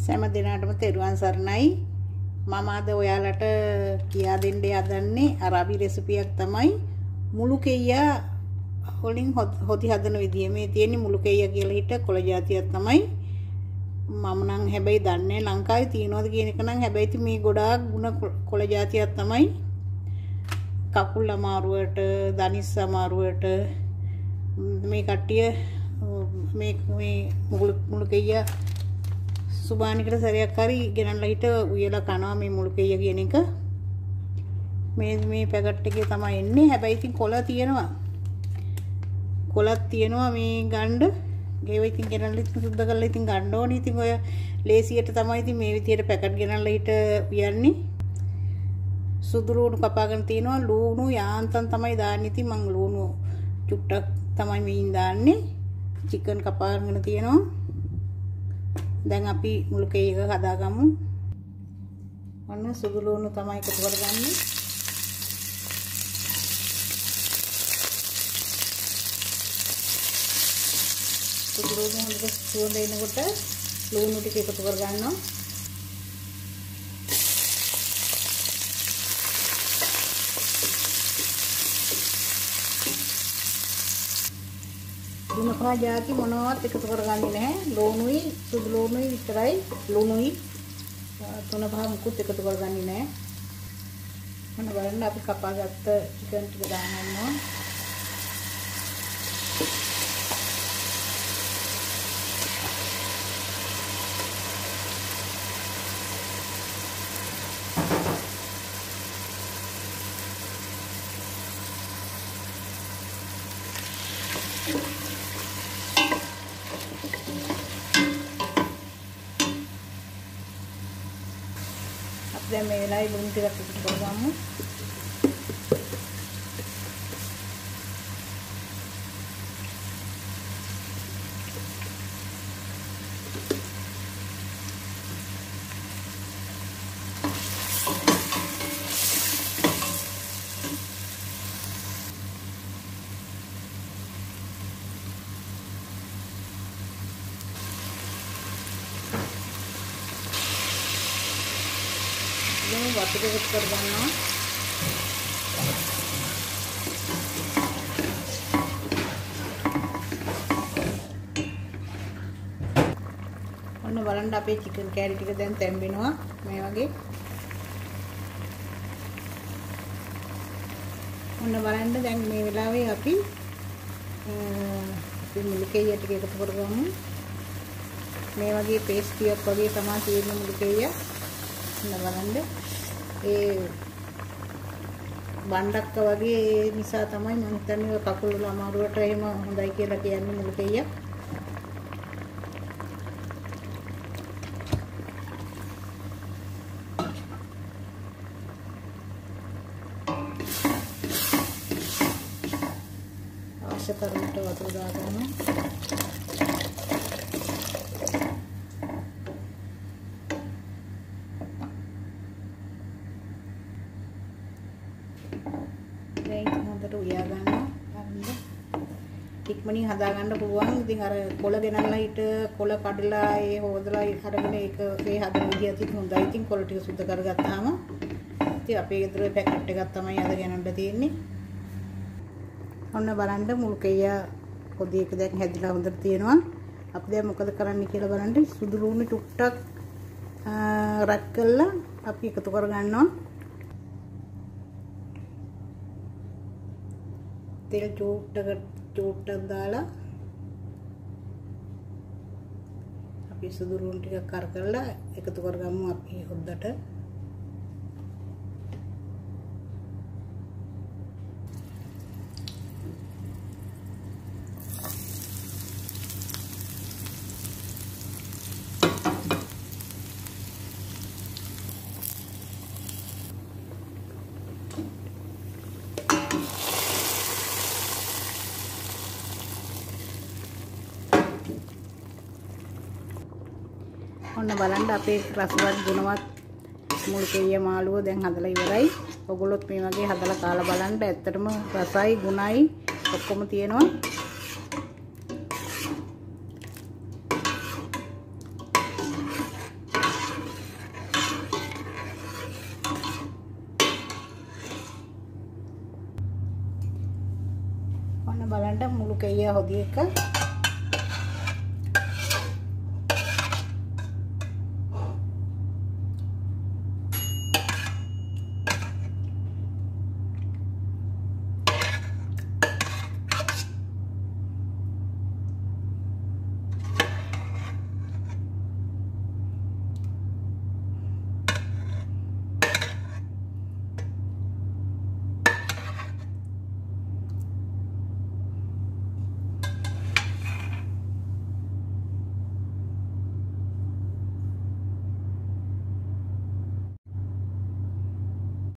සෑම දිනකටම තෙරුවන් සරණයි. මම අද ඔයාලට කියා දෙන්න යදන්නේ අරාබි රෙසිපියක් තමයි මුළු කෙයියා වලින් හොදි හදන විදිය. මේ තියෙන්නේ මුළු කෙයියා කියලා හිට කොළ జాතියක් තමයි. මම නම් හැබැයි දන්නේ ලංකාවේ තියෙනවද කියන එක නම් හැබැයි ඉතින් මේ ගොඩාක් ಗುಣ කොළ జాතියක් තමයි. කකුල් අමාරුවට, දනිස් අමාරුවට මේ කට්ටිය මේ මුළු කෙයියා සුබානිකට සැරයක් හරි ගෙනල්ලා හිට උයලා කනවා මේ මුළු කෙයියා කියන එක. මේ පැකට් එකේ තමයි එන්නේ. හැබැයි ඉතින් කොළ තියෙනවා. කොළක් තියෙනවා මේ ගන්න. ඒව ඉතින් ගෙනල්ලා ඉතින් සුද්ධ කරලා ඉතින් ගන්න ඕනේ. ඉතින් ඔය ලේසියට තමයි ඉතින් මේ විදියට පැකට් ගෙනල්ලා හිට උයන්නේ. සුදු ලුණු කපාගෙන තියෙනවා. ලුණු යාන්තම් තමයි දාන්නේ. ඉතින් මම ලුණු චුට්ටක් තමයි මේන් දාන්නේ. චිකන් කපාගෙන තියෙනවා. දැන් අපි මුළු කෙයි එක හදාගමු. ඔන්න සුදු ලුණු තමයි එකතු කරගන්නේ. සුදු ලුණු හොඳට සුවඳ එනකොට ලුණු ටික එකතු කරගන්නවා. ලුණු පහ ಜಾති මොනවත් එකතු කරගන්නේ නැහැ. ලුණුයි සුදු ලුණුයි විතරයි. ලුණුයි තුන පහ මුකුත් එකතු කරගන්නේ නැහැ. මොන බලන්න අපි කපාගත්ත චිකන් ටික දානවා. දැන් මේ වෙලාවේ ලුණු ටිකක් එකතු කරගමු. වතුර එකතු කරගන්නවා. ඔන්න බලන්න අපේ චිකන් කෑලි ටික දැන් තැම්බෙනවා මේ වගේ. ඔන්න බලන්න දැන් මේ වෙලාවේ අපි මුළු කෙයියා ටික එකතු කරගමු. මේ වගේ පේස්ට් ටිකක් වගේ තමයි තියෙන්නේ මුළු කෙයියා. ඔන්න බලන්න ඒ බණ්ඩක්ක වගේ නිසා තමයි මම හිතන්නේ කකුල් වල අමාරුවට එහෙම හොඳයි කියලා කියන්නේ මුළු කෙයියා. අවශ්‍ය තරමට වතුර දාගන්න. උයා ගන්නවා. ඉක්මනින් හදා ගන්න පුළුවන්. ඉතින් අර කොළ ගෙනල්ලා හිට කොළ කඩලා ඒ හොදලා අරගෙන ඒක ඒ හදන විදිහත් හොඳයි. ඉතින් කොළ ටික සුද්ධ කරගත්තාම ඉතින් අපේ ගෙදර පැකට් එකක් තමයි අද ගෙනල්ලා තියෙන්නේ. ඔන්න බලන්න මුළු කෙයියා පොඩි එක දැන් හැදිලා හොඳට තියෙනවා. අපි දැන් මොකද කරන්න කියලා බලන්න. සුදු ලුණු චුට්ටක් රත් කරලා අපි එකතු කරගන්නවා. तेल चूट दाला अभी सुदू लुंटी का करकल्ला एकतु करगमु अभी हुद्दट ඔන්න බලන්න අපේ රසවත් ගුණවත් මුළු කෙයියා මාළුව දැන් හදලා ඉවරයි. ඔයගොල්ලොත් මේ වගේ හදලා කාලා බලන්න. ඇත්තටම රසයි ගුණයි ඔක්කොම තියෙනවා. බලන්න මුළු කෙයියා හොදි එක